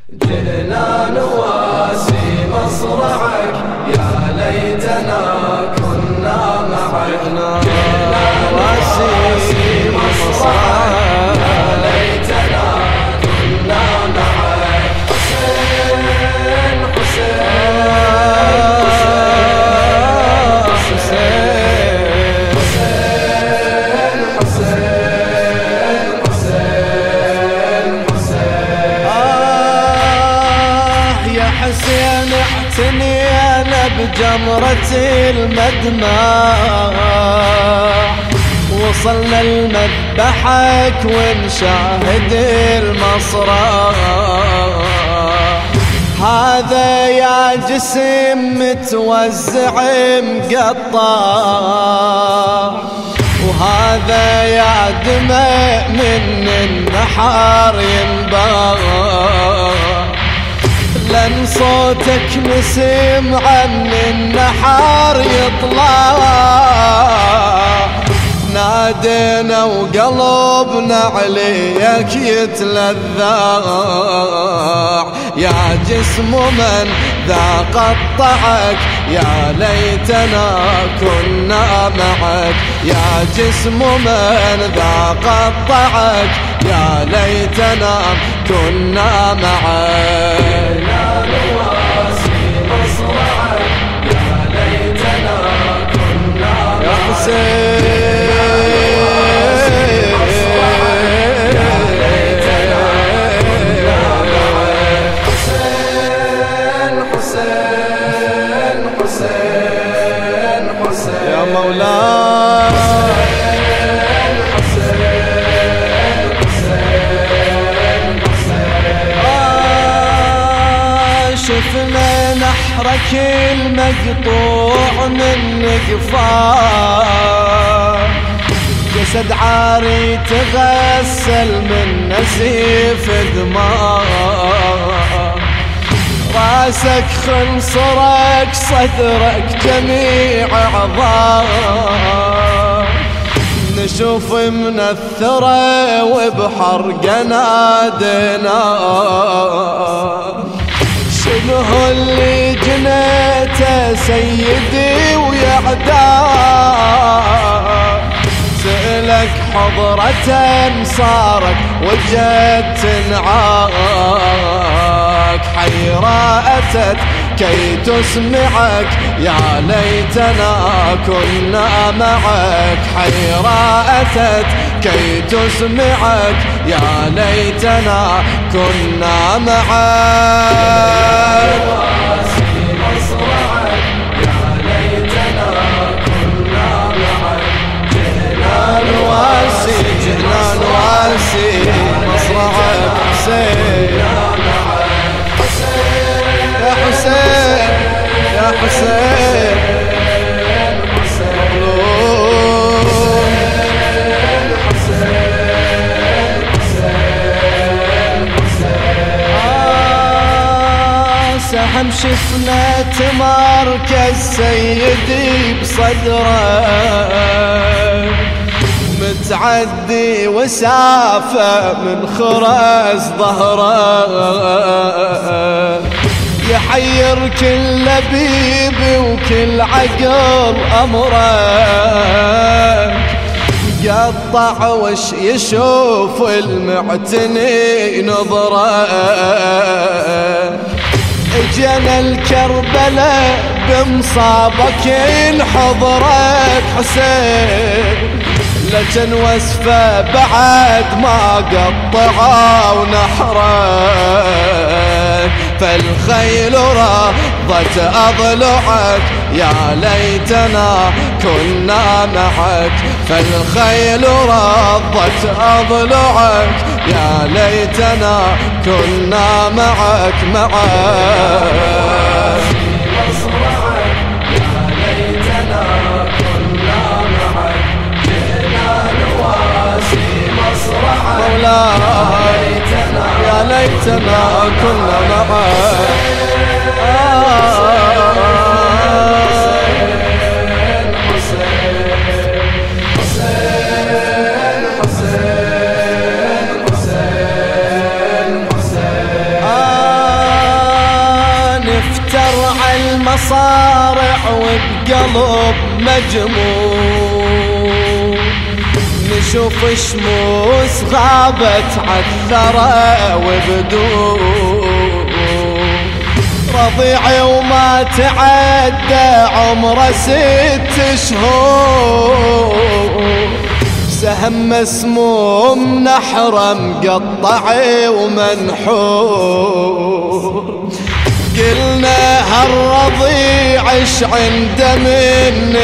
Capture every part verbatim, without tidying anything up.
جئنا نواسي مصرعك يا ليتنا كنا معك. جئنا نواسي مصرعك يا ليتنا كنا معك. حسين حسين اعتني انا بجمرة المدمع، وصلنا لمذبحك ونشاهد المصرع. هذا يا جسم متوزع مقطع، وهذا يا دماء من النحر ينبع. لن صوتك نسمع من النحر يطلع، نادينا وقلبنا عليك يتلذع. يا جسم من ذا قطعك يا ليتنا كنا معك. يا جسم من ذا قطعك يا ليتنا كنا معك. جئنا نواسي مصرعك يا ليتنا كنا معك. يا حسين حسين حسين حسين يا مولاي. شفنا نحرك المقطوع من قفاه، جسد عاري تغسل من نزيف دماء. راسك خنصرك صدرك جميع أعضاء، نشوف من الثرى وبحرقنا دنا. شنو اللي جنيته سيدي ويعداء؟ سألك حضرة صارك وجدت نعاك. حيرة أتت كي تسمعك يا ليتنا كنا معك. حيرة أتت كي تسمعك يا ليتنا كنا معك. نواسي مصرعك يا ليتنا كنا معك. جئنا نواسي جئنا نواسي مصرعك حسين. يا حسين يا حسين سهم شفنا تماركز سيدي بصدره، متعدي وسافة من خرز ظهره. يحير كل لبيب وكل عقل أمرك، قطع وش يشوف المعتني نظره. اجينا الكربلاء بمصابك نحضرك حسين، لكن وصفه بعد ما قطعوا نحرك. فالخيل رضت أضلعك يا ليتنا كنا معك. فالخيل رضت أضلعك يا ليتنا كنا معك معك. مصرعك يا ليتنا كنا معك. جئنا نواسي مصرعك مولاي يا ليتنا كنا معك. حسين حسين حسين حسين صارع وبقلب مجموع، نشوف شموس غابت عالثرى وبدور، رضيعي وما تعدى عمره ست شهور، سهم مسموم نحره مقطع ومنحور، قلنا هالرضيع اش عنده من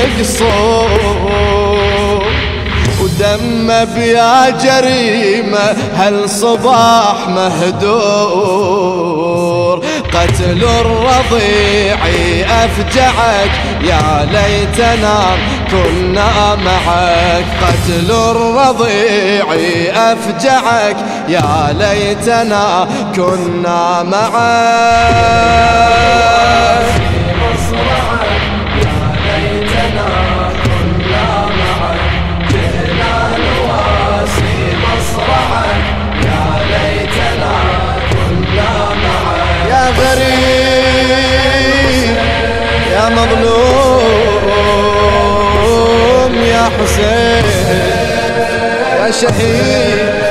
قصور، ودمه بيا جريمه هالصباح مهدور، قتل الرضيع أفجعك يا ليتنا كنا معك، قتل الرضيع أفجعك يا ليتنا كنا معك. غريب يا مظلوم يا حسين يا شهيد